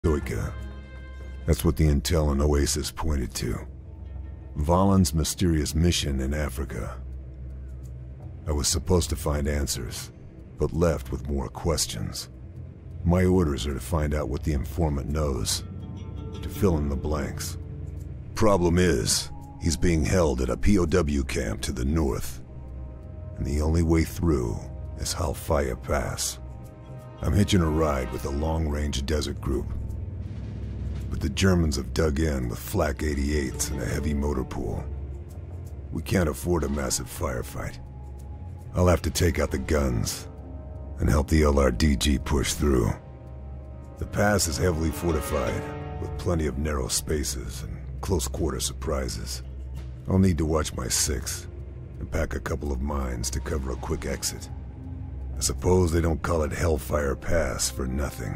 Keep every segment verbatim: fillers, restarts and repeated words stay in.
Zoika. That's what the intel in Oasis pointed to. Valen's mysterious mission in Africa. I was supposed to find answers, but left with more questions. My orders are to find out what the informant knows, to fill in the blanks. Problem is, he's being held at a P O W camp to the north, and the only way through is Halfaya Pass. I'm hitching a ride with a long-range desert group, but the Germans have dug in with flak eighty-eights and a heavy motor pool. We can't afford a massive firefight. I'll have to take out the guns and help the L R D G push through. The pass is heavily fortified, with plenty of narrow spaces and close-quarter surprises. I'll need to watch my six and pack a couple of mines to cover a quick exit. I suppose they don't call it Hellfire Pass for nothing.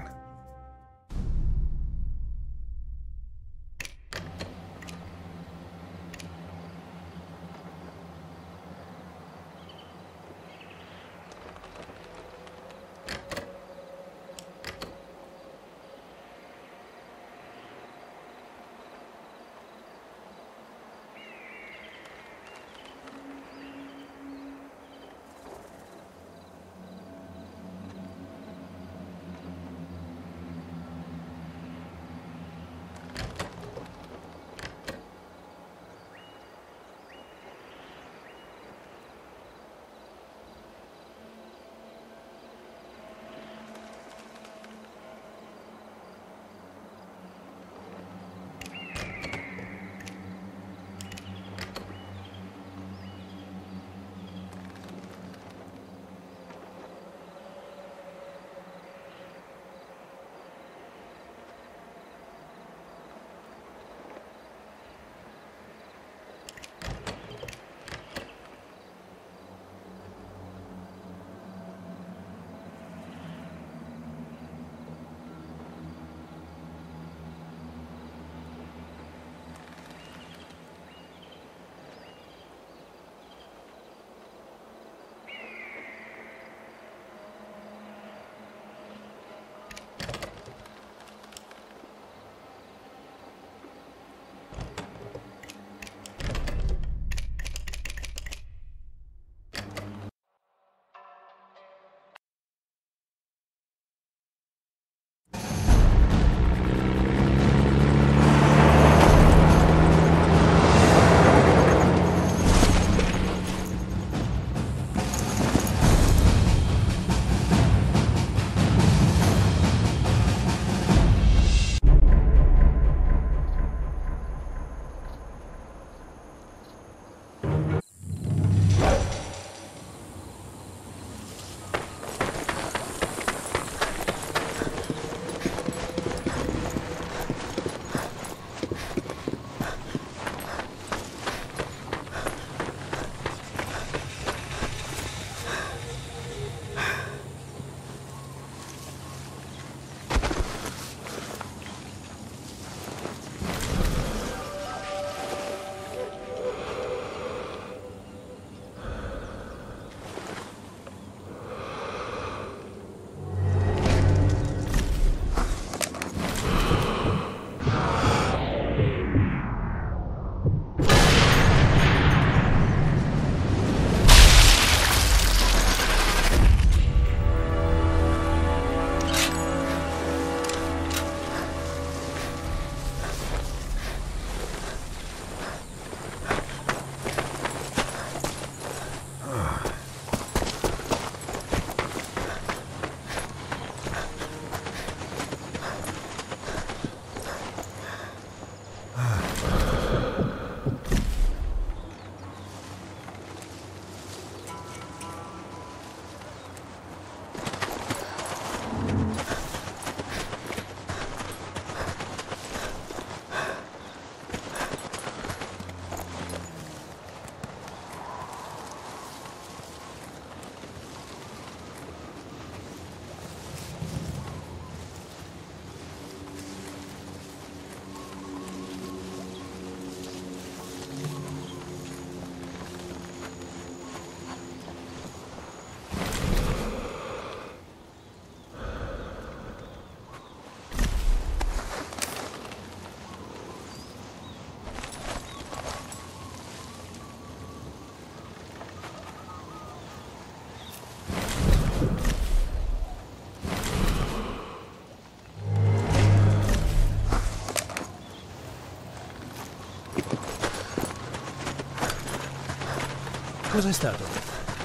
Cos'è stato?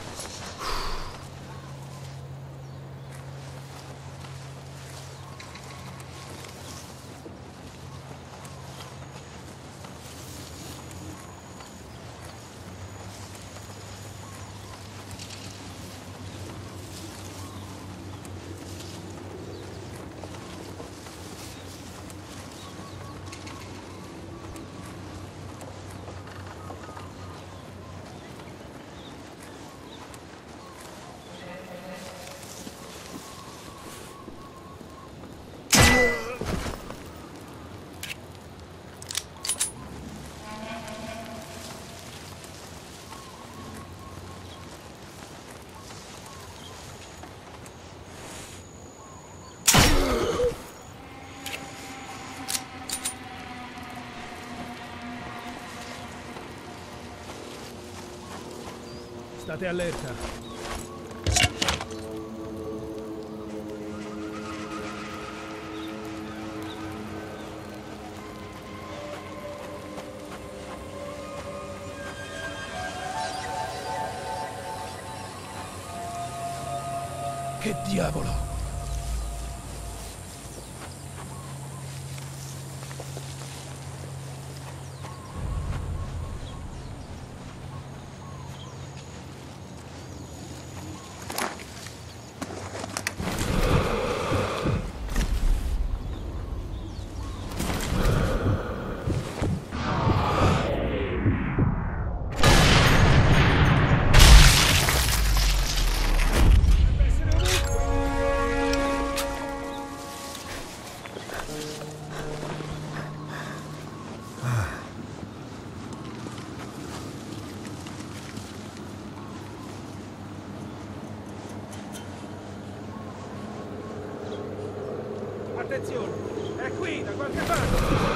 State allerta. Che diavolo? Attenzione, è qui da qualche parte!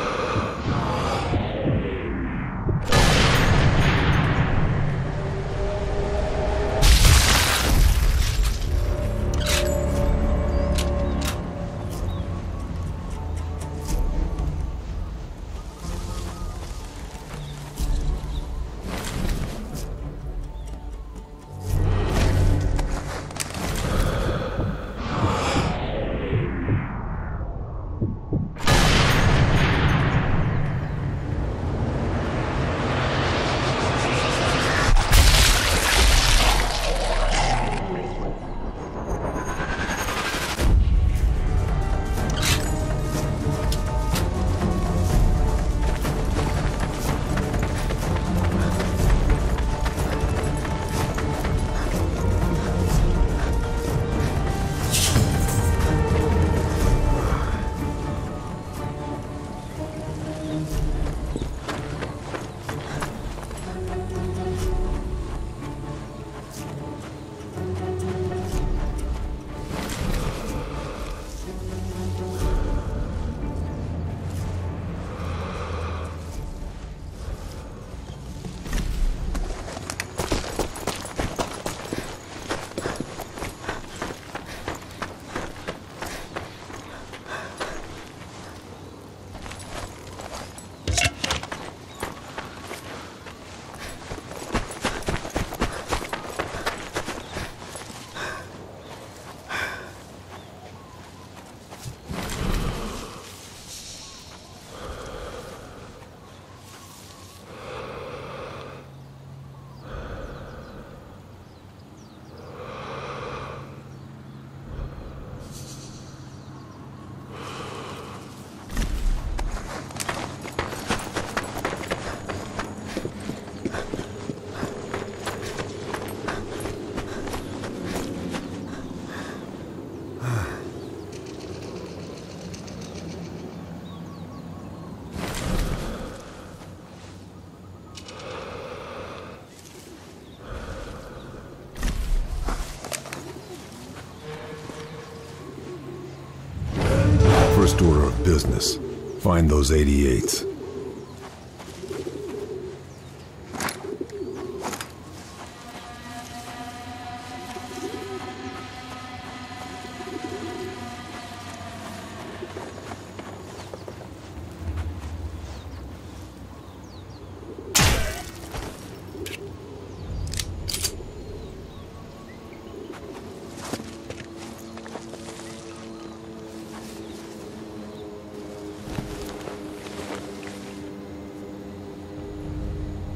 First order of business. Find those eighty-eights.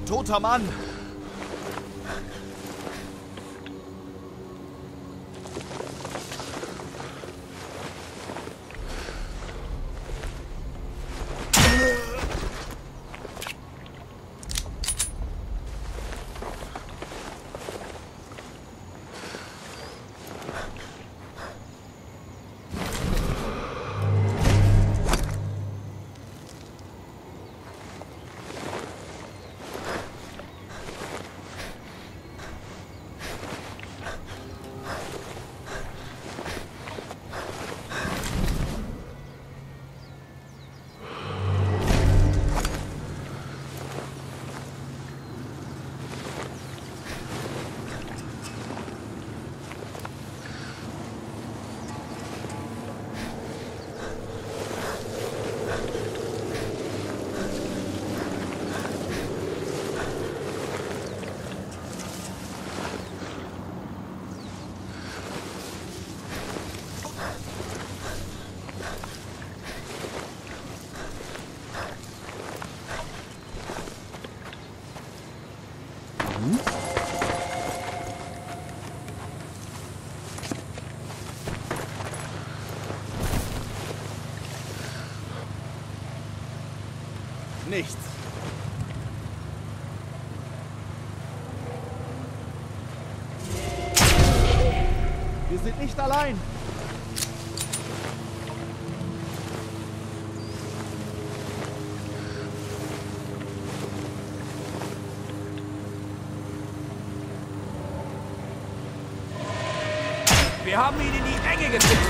toter Mann! Nichts. Wir sind nicht allein. Wir haben ihn in die Enge getrieben.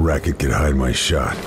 racket could hide my shot.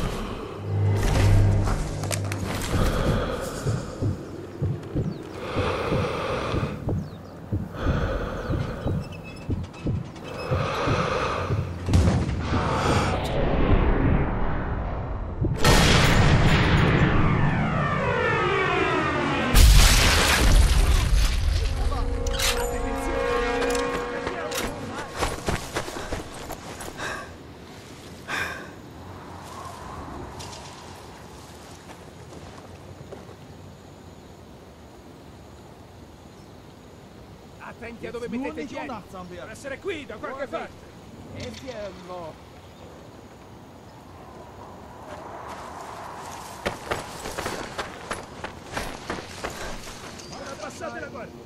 Attenti a dove Nur mettete i nicht piedi. unachtsam Deve werden. essere qui, da qualche parte. Er ist hier irgendwo. Ora passate la guardia.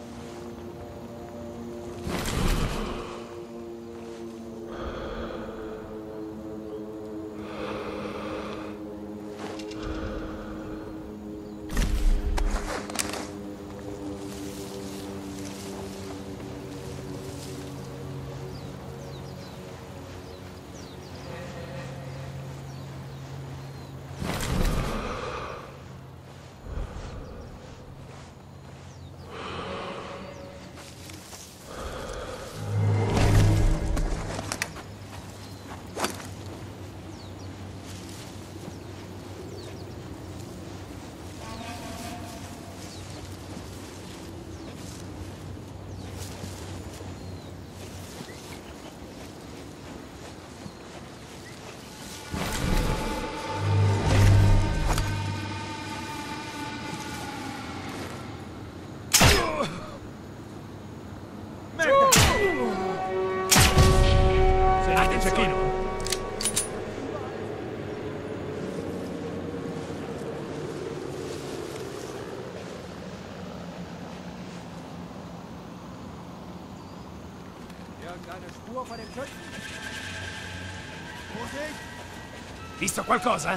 Irgendeine Spur von dem Schützen. Vorsicht! Visto qualcosa?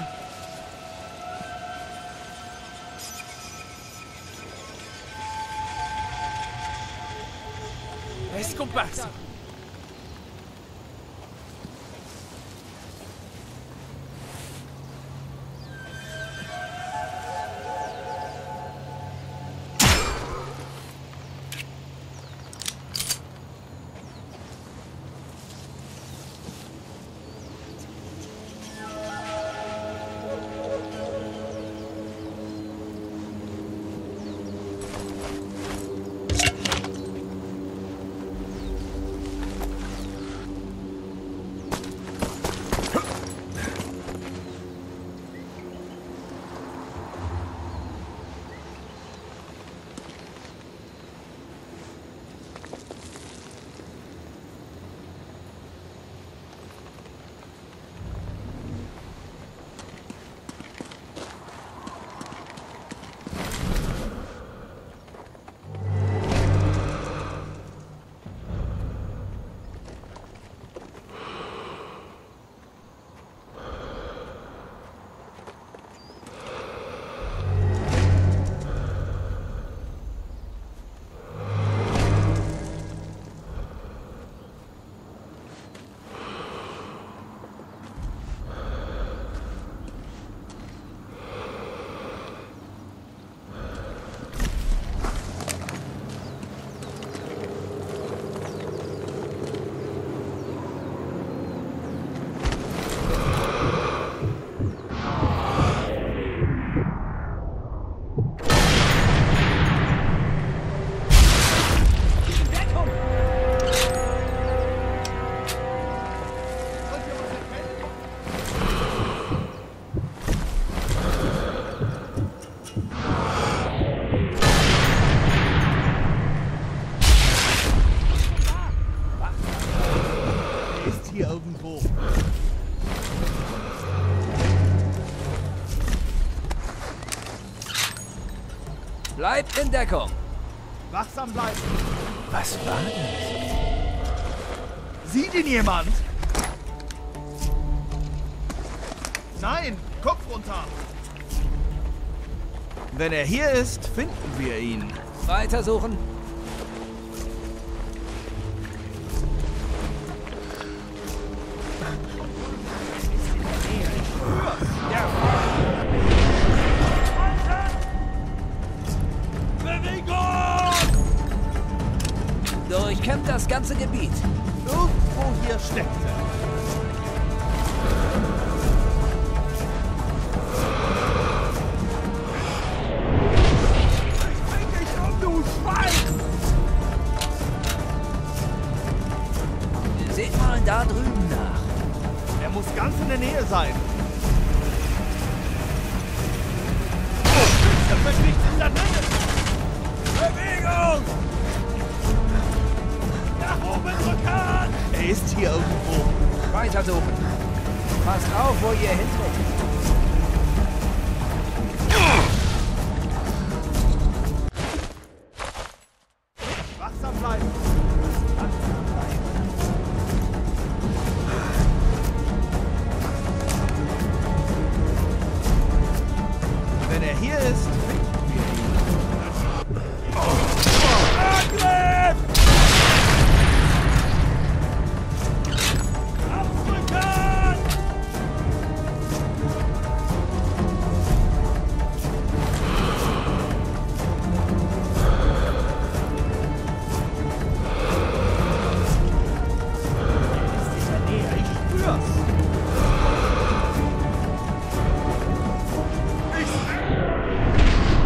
È scomparso. Bleibt in Deckung. Wachsam bleiben. Was war das? Sieht ihn jemand? Nein, Kopf runter. Wenn er hier ist, finden wir ihn. Weitersuchen. ganze Gebiet. Irgendwo hier steckt er. Seht mal da drüben nach. Er muss ganz in der Nähe sein. Das wird nichts in der Nähe. Bewegung! Nach oben rücken! Er ist hier irgendwo. Weiter suchen. Passt auf, wo ihr hintretet. Wachsam bleiben. Wachsam bleiben. Wenn er hier ist, finden wir ihn. Angriff! Aufrücken! Ist in der Nähe, ich spür's. Ich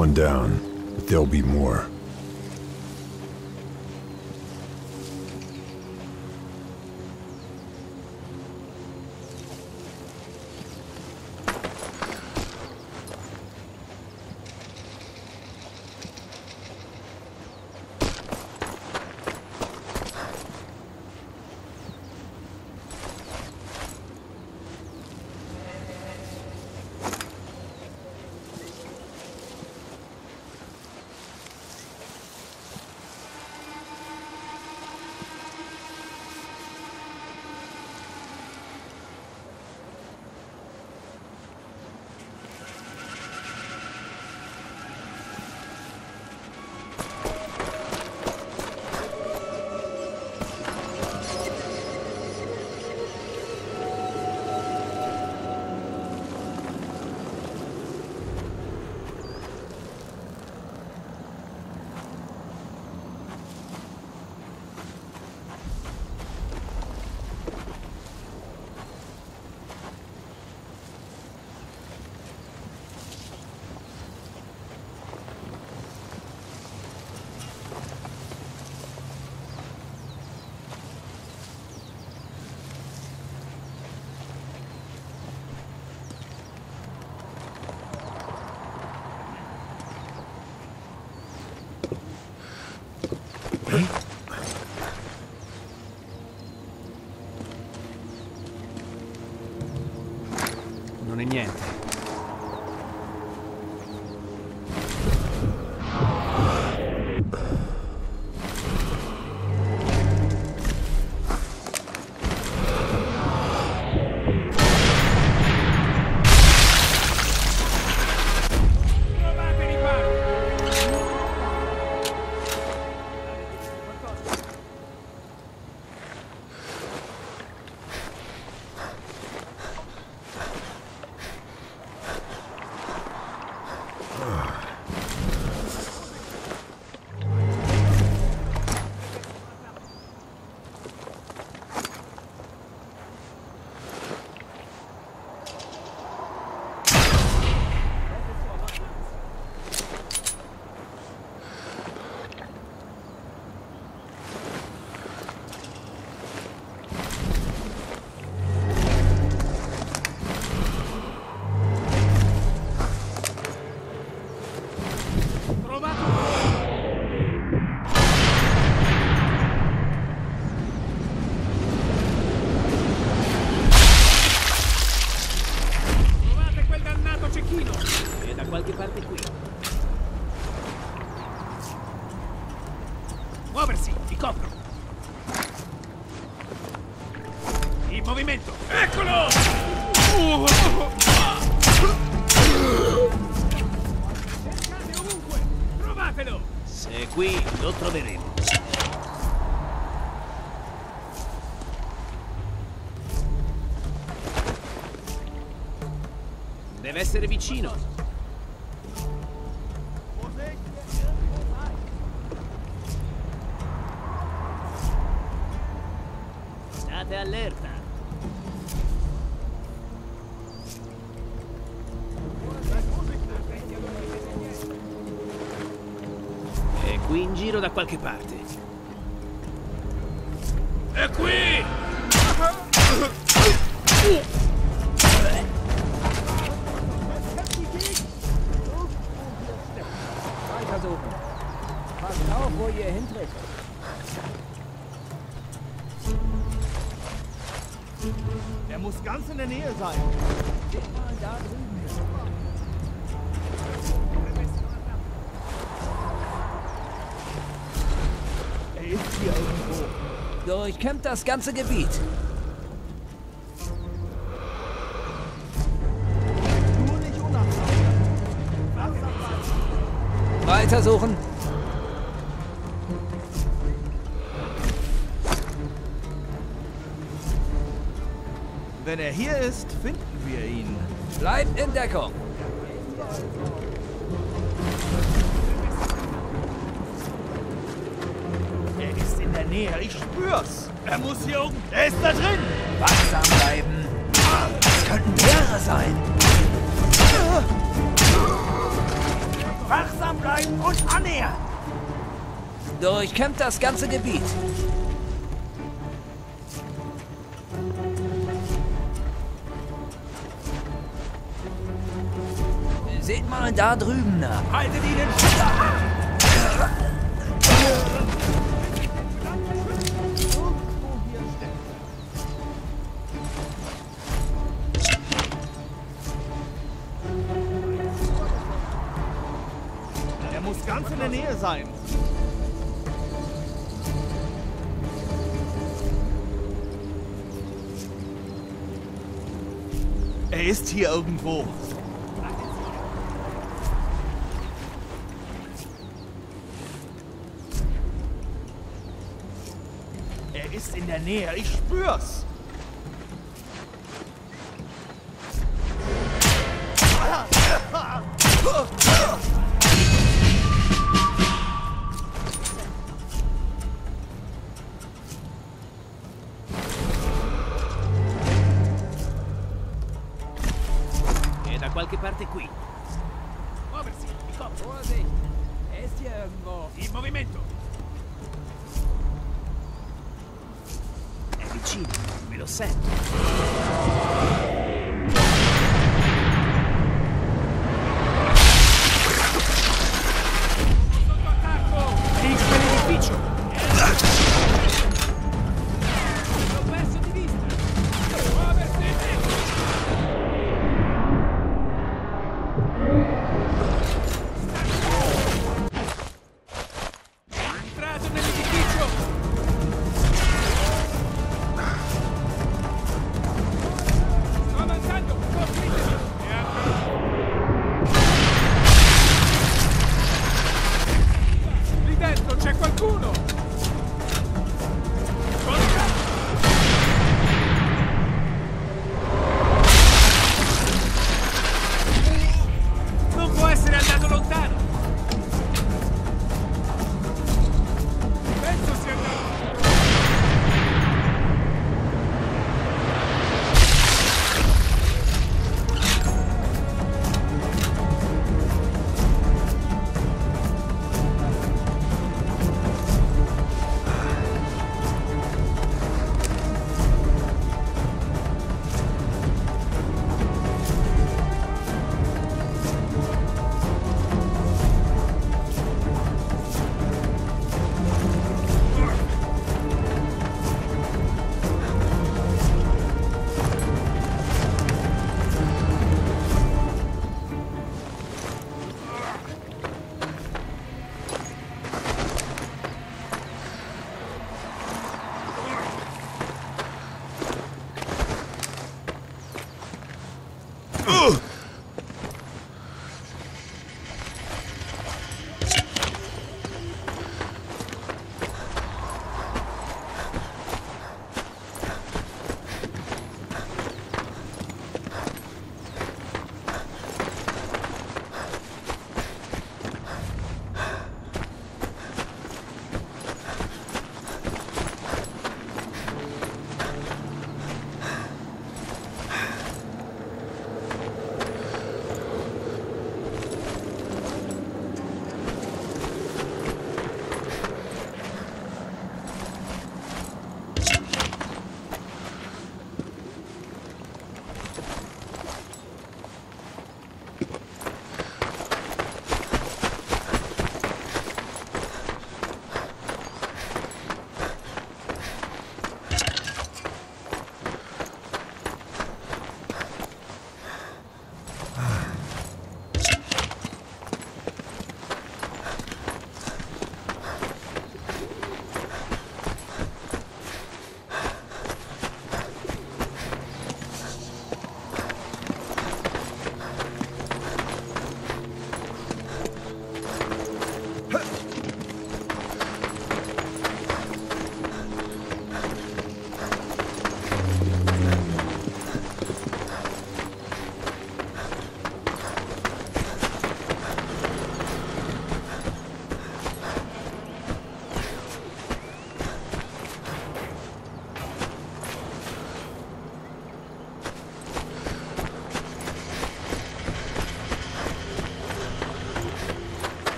one down, but there'll be more. Non è niente. qualche parte qui. Muoversi, ti copro. In movimento. Eccolo! Cercate ovunque. Trovatelo. Se è qui, lo troveremo. Deve essere vicino. State allerta. È qui in giro da qualche parte. È qui! Versuchen. Passt auf, wo ihr hintritt. Er muss ganz in der Nähe sein. Geht mal da drüben hin. Er ist hier irgendwo. Durchkämmt das ganze Gebiet. Nur nicht unachtsam. Weitersuchen. Wenn er hier ist, finden wir ihn. Bleibt in Deckung. Er ist in der Nähe, ich spür's. Er muss hier oben. Er ist da drin. Wachsam bleiben. Es könnten mehrere sein. Wachsam bleiben und annähern! Durchkämmt das ganze Gebiet. Seht mal da drüben nach. Haltet ihnen Schüler an! Er muss ganz in der Nähe sein. Er ist hier irgendwo. Er ist in der Nähe, ich spür's. È da qualche parte qui. Muoversi! Il coppo! Vorsicht! Er ist hier irgendwo. In movimento! È vicino, me lo sento. Sotto attacco! Finisce l'edificio! L'ho perso di vista! Muoversi! Entrato nell'edificio!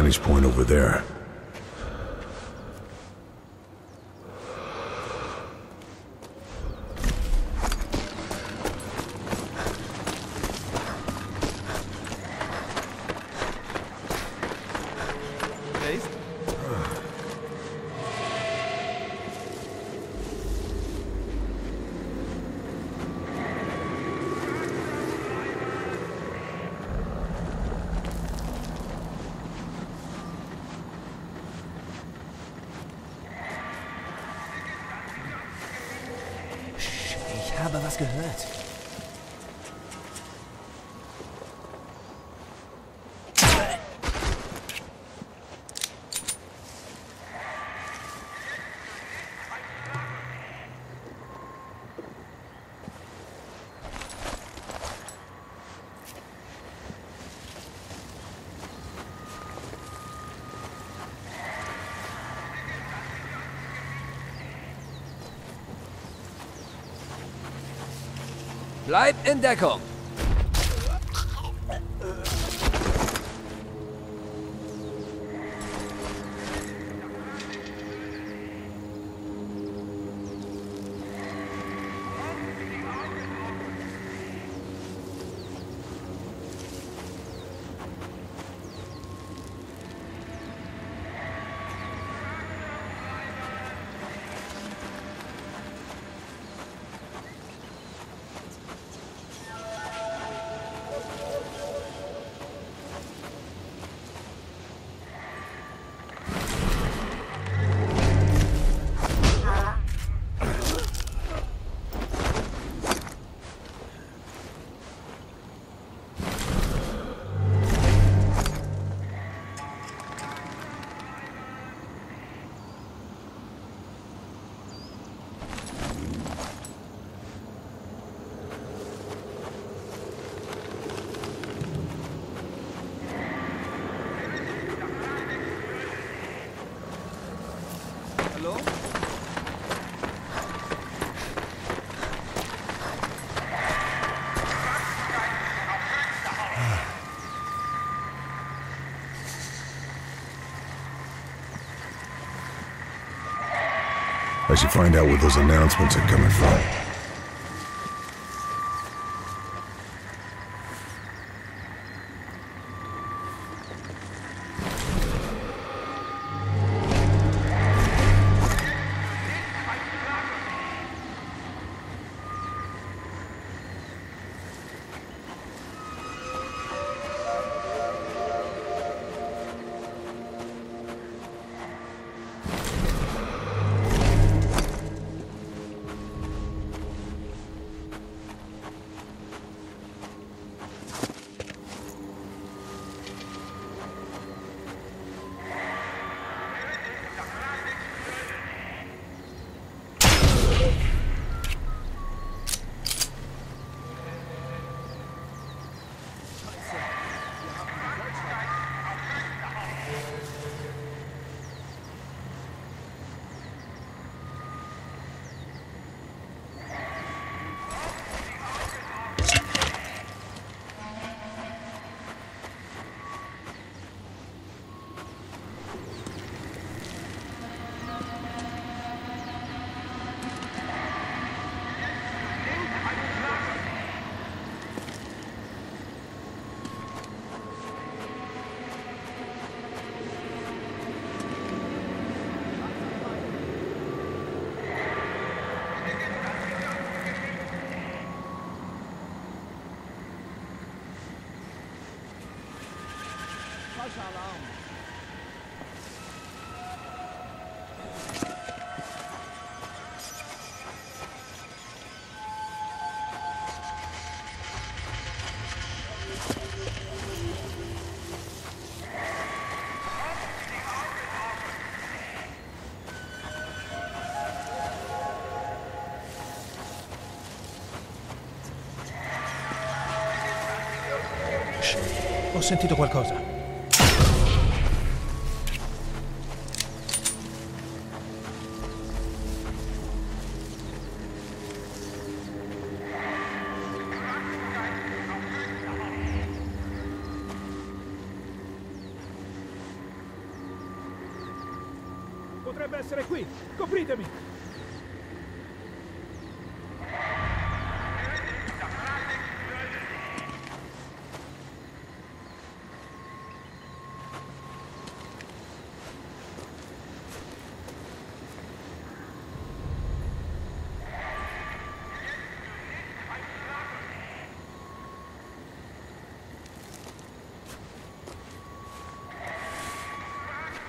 vantage point over there. Ich habe was gehört. Bleib in Deckung. Hallo? I should find out where those announcements are coming from. Ho sentito qualcosa. Potrebbe essere qui. Copritemi.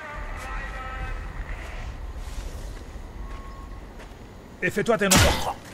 Effettuate un...